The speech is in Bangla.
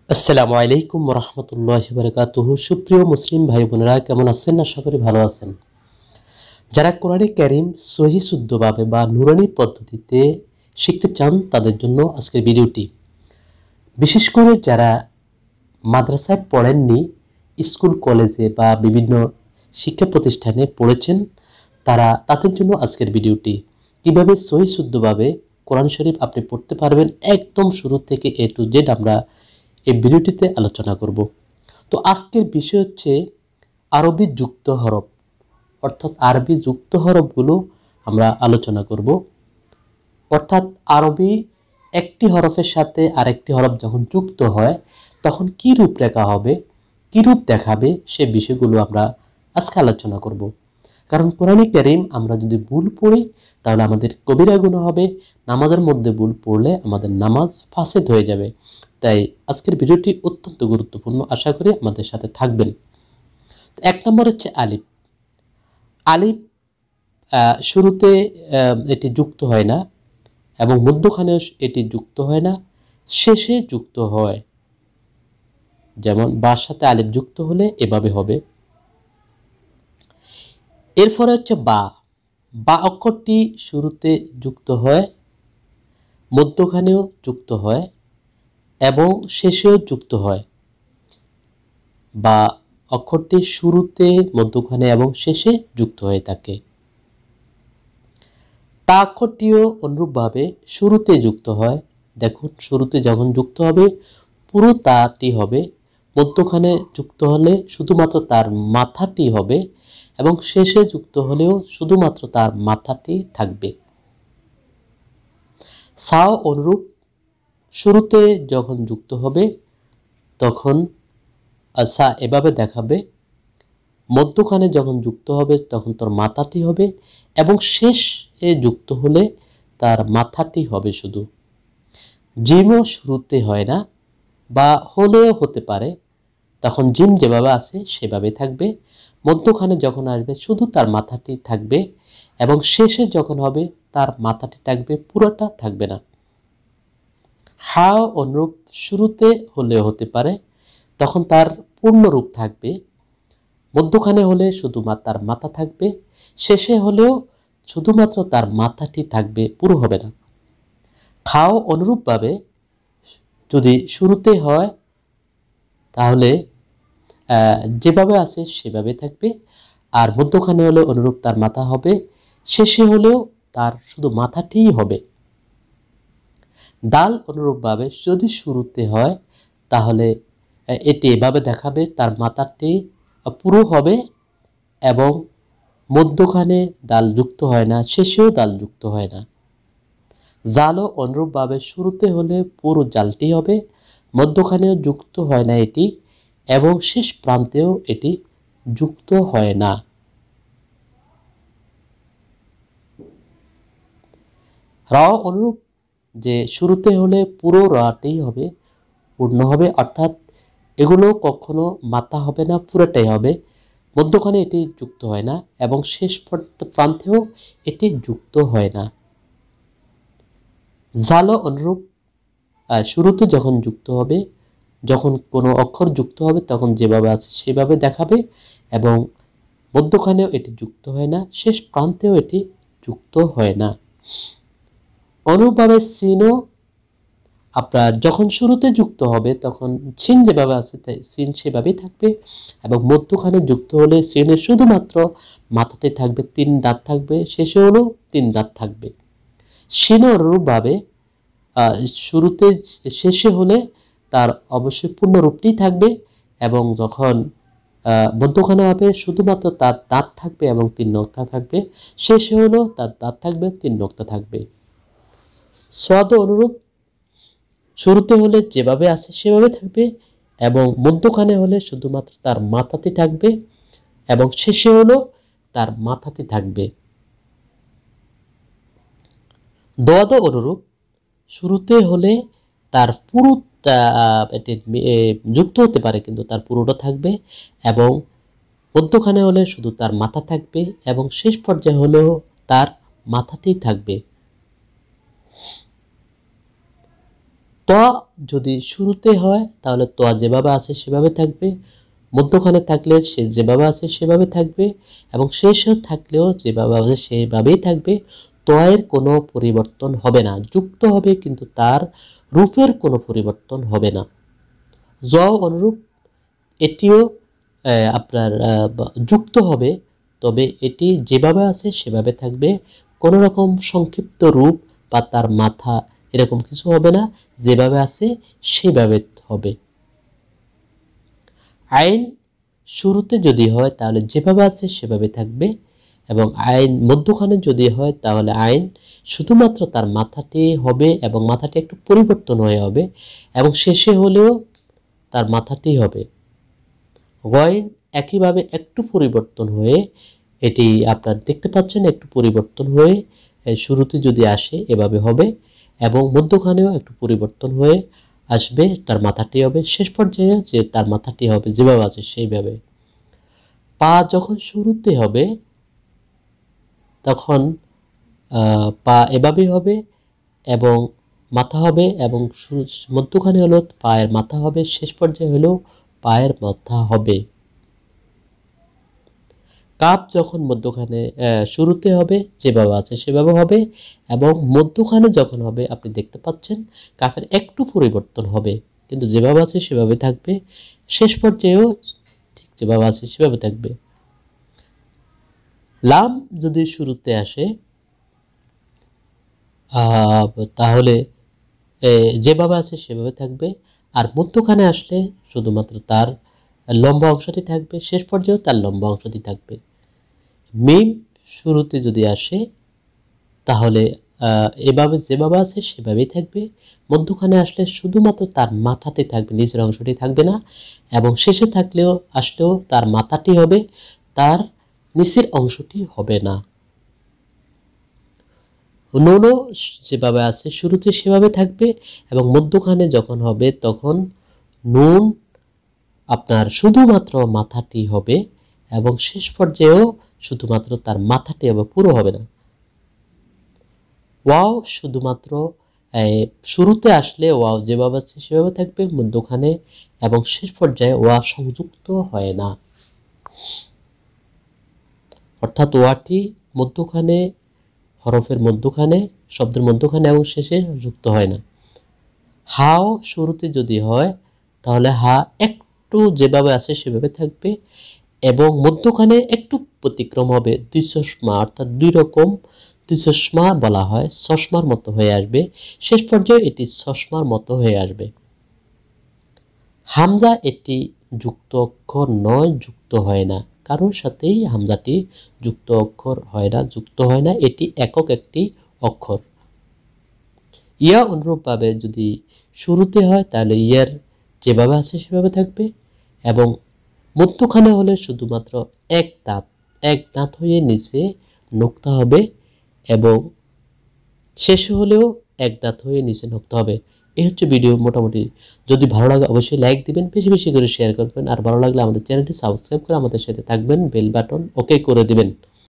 আসসালামু আলাইকুম রহমতুল্লাহি বারাকাতুহু। সুপ্রিয় মুসলিম ভাই বোনেরা, কেমন আছেন? আশা করি ভালো আছেন। যারা কোরআনে কারীম সহিহ শুদ্ধভাবে বা নুরানি পদ্ধতিতে শিখতে চান তাদের জন্য আজকের ভিডিওটি। বিশেষ করে যারা মাদ্রাসায় পড়েননি, স্কুল কলেজে বা বিভিন্ন শিক্ষা প্রতিষ্ঠানে পড়েছেন, তাদের জন্য আজকের ভিডিওটি। কিভাবে সহিহ শুদ্ধভাবে কোরআন শরীফ আপনি পড়তে পারবেন একদম শুরু থেকে এ টু জেড আমরা এই ভিডিওটিতে আলোচনা করব। তো আজকের বিষয় হচ্ছে আরবি যুক্ত হরফ, অর্থাৎ আরবি যুক্ত হরফগুলো আমরা আলোচনা করব। অর্থাৎ আরবি একটি হরফের সাথে আরেকটি হরফ যখন যুক্ত হয় তখন কি রূপরেখা হবে, কি রূপ দেখাবে, সে বিষয়গুলো আমরা আজকে আলোচনা করব। কারণ কোরআনে কারীম আমরা যদি ভুল পড়ি তাহলে আমাদের কবিরা গুনাহ হবে, নামাজের মধ্যে ভুল পড়লে আমাদের নামাজ ফাসেদ হয়ে যাবে। তাই আজকের ভিডিওটি অত্যন্ত গুরুত্বপূর্ণ, আশা করি আমাদের সাথে থাকবেন। এক নম্বর হচ্ছে আলিফ। আলিফ শুরুতে এটি যুক্ত হয় না এবং মধ্যখানে এটি যুক্ত হয় না, শেষে যুক্ত হয়। যেমন বার সাথে আলিফ যুক্ত হলে এভাবে হবে। এরপরে হচ্ছে বা। বা অক্ষরটি শুরুতে যুক্ত হয়, মধ্যখানেও যুক্ত হয় এবং শেষেও যুক্ত হয়। বা অক্ষরটি শুরুতে, মধ্যখানে এবং শেষে যুক্ত হয়ে থাকে। তা অক্ষরটিও অনুরূপভাবে শুরুতে যুক্ত হয়। দেখুন, শুরুতে যখন যুক্ত হবে পুরো তাটি হবে, মধ্যখানে যুক্ত হলে শুধুমাত্র তার মাথাটি হবে এবং শেষে যুক্ত হলেও শুধুমাত্র তার মাথাটি থাকবে। সাও অনুরূপ, শুরুতে যখন যুক্ত হবে তখন সা এভাবে দেখাবে, মধ্যখানে যখন যুক্ত হবে তখন তার মাথাটি হবে এবং শেষে যুক্ত হলে তার মাথাটি হবে শুধু। জিমও শুরুতে হয় না বা হলেও হতে পারে, তখন জিম যেভাবে আছে সেভাবে থাকবে। মধ্যখানে যখন আসবে শুধু তার মাথাটি থাকবে এবং শেষে যখন হবে তার মাথাটি থাকবে, পুরোটা থাকবে না। হা অনুরূপ, শুরুতে হলেও হতে পারে, তখন তার পূর্ণ রূপ থাকবে। মধ্যখানে হলে শুধুমাত্র তার মাথা থাকবে, শেষে হলেও শুধুমাত্র তার মাথাটি থাকবে, পুরো হবে না। খাও অনুরূপভাবে, যদি শুরুতে হয় তাহলে যেভাবে আছে সেভাবে থাকবে, আর মধ্যখানে হলে অনুরূপ তার মাথা হবে, শেষে হলেও তার শুধু মাথাটিই হবে। দাল অনুরূপভাবে যদি শুরুতে হয় তাহলে এটি এভাবে দেখাবে, তার মাথাটি পুরো হবে এবং মধ্যখানে দাল যুক্ত হয় না, শেষেও দাল যুক্ত হয় না। জালও অনুরূপভাবে শুরুতে হলে পুরো জালটি হবে, মধ্যখানেও যুক্ত হয় না এটি এবং শেষ প্রান্তেও এটি যুক্ত হয় না। রা অনুরূপ, যে শুরুতে হলে পুরো রাটি হবে, পূর্ণ হবে, অর্থাৎ এগুলো কখনো মাথা হবে না, পুরোটাই হবে, মধ্যখানে এটি যুক্ত হয় না এবং শেষ প্রান্তেও এটি যুক্ত হয় না। জালও অনুরূপ, শুরুতে যখন যুক্ত হবে, যখন কোনো অক্ষর যুক্ত হবে তখন যেভাবে আছে সেভাবে দেখাবে এবং মধ্যখানেও এটি যুক্ত হয় না, শেষ প্রান্তেও এটি যুক্ত হয় না। অনুরূপভাবে সিনও আপনার যখন শুরুতে যুক্ত হবে তখন সিন যেভাবে আছে তাই সিন সেভাবেই থাকবে এবং মধ্যখানে যুক্ত হলে সিনের শুধুমাত্র মাথাতে থাকবে, 3 দাঁত থাকবে, শেষে হলেও 3 দাঁত থাকবে। সিনও অনুরূপভাবে শুরুতে শেষে হলে তার অবশ্যই পূর্ণ রূপটি থাকবে এবং যখন মধ্যখানে হবে শুধুমাত্র তার দাঁত থাকবে এবং 3 নক্তা থাকবে, শেষে হলেও তার দাঁত থাকবে, 3 নক্তা থাকবে। সোয়াদ অনুরূপ, শুরুতে হলে যেভাবে আছে সেভাবে থাকবে এবং মধ্যখানে হলে শুধুমাত্র তার মাথাটি থাকবে এবং শেষে হলেও তার মাথাটি থাকবে। দোয়াদ অনুরূপ, শুরুতে হলে তার পুরো এটি যুক্ত হতে পারে কিন্তু তার পুরোটা থাকবে এবং মধ্যখানে হলে শুধু তার মাথা থাকবে এবং শেষ পর্যায়ে হলেও তার মাথাতেই থাকবে। ত যদি শুরুতে হয় তাহলে ত যেভাবে আছে সেভাবে থাকবে, মধ্যখানে থাকলে সে যেভাবে আছে সেভাবে থাকবে, এবং শেষে থাকলেও যেভাবে আছে সেভাবেই থাকবে। ত এর কোনো পরিবর্তন হবে না, যুক্ত হবে কিন্তু তার রূপের কোনো পরিবর্তন হবে না। জ অনুরূপ এটিও আপনার যুক্ত হবে, তবে এটি যেভাবে আছে সেভাবে থাকবে, কোনো রকম সংক্ষিপ্ত রূপ বা তার মাথা এরকম কিছু হবে না, যেভাবে আছে সেভাবে হবে। আইন শুরুতে যদি হয় তাহলে যেভাবে আছে সেভাবে থাকবে, এবং আইন মধ্যখানে যদি হয় তাহলে আইন শুধুমাত্র তার মাথাটি হবে এবং মাথাটি একটু পরিবর্তন হয়ে হবে, এবং শেষে হলেও তার মাথাটি হবে। গয়েন একইভাবে একটু পরিবর্তন হয়ে, এটি আপনার দেখতে পাচ্ছেন একটু পরিবর্তন হয়ে শুরুতে যদি আসে এভাবে হবে, এবং মধ্যখানেও একটু পরিবর্তন হয়ে আসবে, তার মাথাটি হবে, শেষ পর্যায়ে যে তার মাথাটি হবে যেভাবে আছে সেইভাবে। পা যখন শুরুতে হবে তখন পা এভাবেই হবে এবং মাথা হবে, এবং মধ্যখানে হলো পায়ের মাথা হবে, শেষ পর্যায়ে হলো পায়ের মাথা হবে। কাপ যখন মধ্যখানে শুরুতে হবে যেভাবে আছে সেভাবে হবে, এবং মধ্যখানে যখন হবে আপনি দেখতে পাচ্ছেন কাপের একটু পরিবর্তন হবে, কিন্তু যেভাবে আছে সেভাবে থাকবে, শেষ পর্যায়েও ঠিক যেভাবে আছে সেভাবে থাকবে। লাম যদি শুরুতে আসে তাহলে যেভাবে আছে সেভাবে থাকবে, আর মধ্যখানে আসলে শুধুমাত্র তার লম্বা অংশটি থাকবে, শেষ পর্যায়েও তার লম্বা অংশটি থাকবে। মিম শুরুতে যদি আসে তাহলে এভাবে যেভাবে আছে সেভাবেই থাকবে, মধ্যখানে আসলে শুধুমাত্র তার মাথাতে থাকবে, নিচের অংশটি থাকবে না, এবং শেষে আসলেও তার মাথাটি হবে, তার নিচের অংশটি হবে না। নুনও যেভাবে আছে শুরুতে সেভাবে থাকবে, এবং মধ্যখানে যখন হবে তখন নুন আপনার শুধুমাত্র মাথাটি হবে, এবং শেষ পর্যায়েও শুধুমাত্র তার মাথাটি হবে, পুরো হবে না। ওয়াও শুধুমাত্র শুরুতে আসলে ওয়াও যেভাবে আছে সেভাবে থাকবে মধ্যখানে, এবং শেষ পর্যায়ে ওয়া সংযুক্ত হয় না, অর্থাৎ ওয়াটি মধ্যখানে, হরফের মধ্যখানে, শব্দের মধ্যখানে এবং শেষে যুক্ত হয় না। হাও শুরুতে যদি হয় তাহলে হা একটু যেভাবে আছে সেভাবে থাকবে, এবং মধ্যখানে একটু ব্যতিক্রম হবে, দুই চশমা, অর্থাৎ দুই রকম দুই চশমা বলা হয়, চশমার মতো হয়ে আসবে, শেষ পর্যায়ে এটি চশমার মতো হয়ে আসবে। হামজা এটি যুক্ত অক্ষর নয়, যুক্ত হয় না, কারোর সাথেই হামজাটি যুক্ত অক্ষর হয় না, যুক্ত হয় না, এটি একক একটি অক্ষর। ইয়া অনুরূপভাবে যদি শুরুতে হয় তাহলে ইয়ার যেভাবে আছে সেভাবে থাকবে, এবং মধ্যখানে হলে শুধুমাত্র এক দাঁত হয়ে নিচে নোক্তা হবে, এবং শেষে হলেও এক দাঁত হয়ে নিচে নোক্তা হবে। এই হচ্ছে ভিডিও মোটামুটি। যদি ভালো লাগে অবশ্যই লাইক দিবেন, বেশি বেশি করে শেয়ার করবেন, আর ভালো লাগলে আমাদের চ্যানেলটি সাবস্ক্রাইব করে আমাদের সাথে থাকবেন, বেল বাটন ওকে করে দিবেন।